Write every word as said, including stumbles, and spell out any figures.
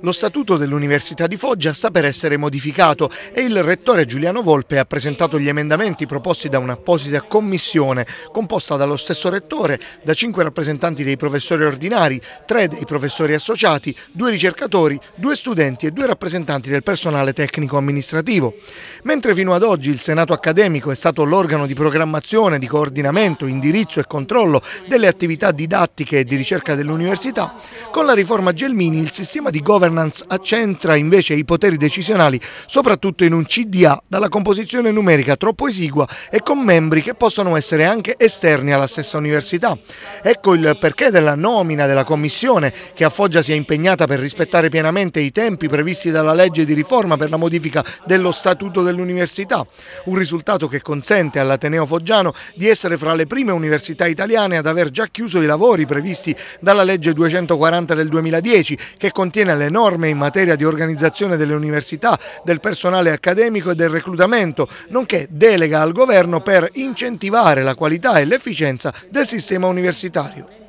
Lo statuto dell'Università di Foggia sta per essere modificato e il rettore Giuliano Volpe ha presentato gli emendamenti proposti da un'apposita commissione composta dallo stesso rettore, da cinque rappresentanti dei professori ordinari, tre dei professori associati, due ricercatori, due studenti e due rappresentanti del personale tecnico-amministrativo. Mentre fino ad oggi il Senato accademico è stato l'organo di programmazione, di coordinamento, indirizzo e controllo delle attività didattiche e di ricerca dell'università, con la riforma Gelmini il sistema di governance accentra invece i poteri decisionali soprattutto in un C D A dalla composizione numerica troppo esigua e con membri che possono essere anche esterni alla stessa università. Ecco il perché della nomina della commissione che a Foggia si è impegnata per rispettare pienamente i tempi previsti dalla legge di riforma per la modifica dello statuto dell'università, un risultato che consente all'Ateneo Foggiano di essere fra le prime università italiane ad aver già chiuso i lavori previsti dalla legge duecentoquaranta del duemiladieci, che contiene le norme in materia di organizzazione delle università, del personale accademico e del reclutamento, nonché delega al governo per incentivare la qualità e l'efficienza del sistema universitario.